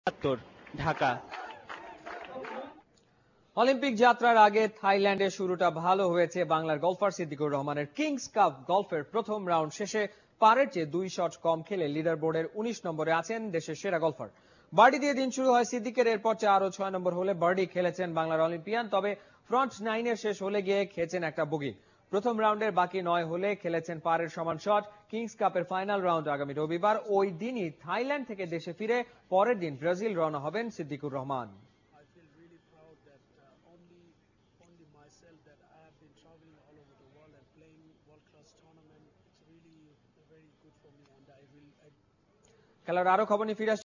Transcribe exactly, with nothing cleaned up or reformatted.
Dhaka. Olympic যাত্রার আগে থাইল্যান্ডে শুরুটা ভালো হয়েছে বাংলার গলফার সিদ্দিকুর রহমানের। কিংস কাপ গলফের প্রথম রাউন্ড শেষে পারের চেয়ে দুই শট কম খেলে লিডার বোর্ডের উনিশ নম্বরে আছেন দেশের সেরা গলফার। বার্ডি দিয়ে দিন শুরু হয় সিদ্দিকের, এরপর চার ও ছয় নম্বর হলে বার্ডি খেলেছেন বাংলার অলিম্পিয়ান। তবে ফ্রন্ট নাইনের শেষ হলে গিয়ে খেয়েছেন একটা বুগি। প্রথম রাউন্ডের বাকি নয় হলে খেলেছেন পারের সমান শট। কিংস কাপের ফাইনাল রাউন্ড আগামী রবিবার। ওই দিনই থাইল্যান্ড থেকে দেশে ফিরে পরের দিন ব্রাজিল রওনা হবেন সিদ্দিকুর রহমান। খেলার আরো খবর নিয়ে ফিরে